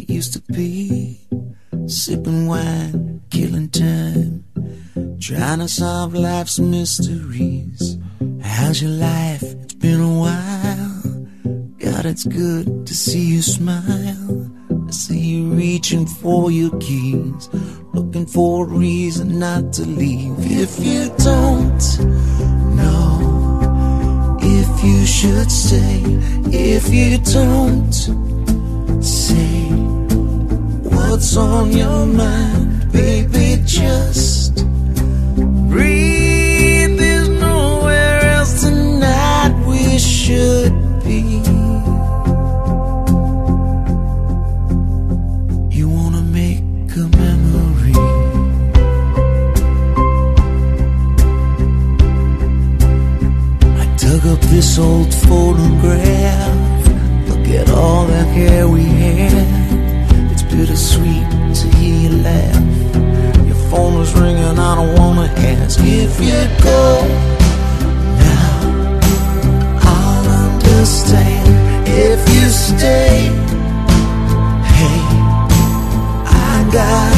used to be, sipping wine, killing time, trying to solve life's mysteries. How's your life? It's been a while. God, it's good to see you smile. I see you reaching for your keys, looking for a reason not to leave. If you don't know if you should stay, if you don't say what's on your mind, baby, just breathe. There's nowhere else tonight we should be. You wanna make a memory. I dug up this old photograph. Look at all the hair we had. It's bittersweet to hear you laugh. Your phone was ringing, I don't wanna ask if you'd go now. I'll understand if you stay. Hey, I got